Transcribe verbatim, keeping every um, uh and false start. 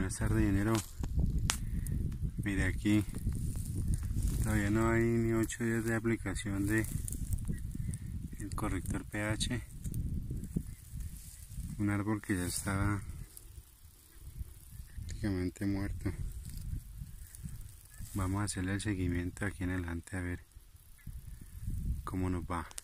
Buenas tardes, ingeniero. Mire, aquí todavía no hay ni ocho días de aplicación de el corrector pH. Un árbol que ya estaba prácticamente muerto. Vamos a hacerle el seguimiento aquí en adelante a ver cómo nos va.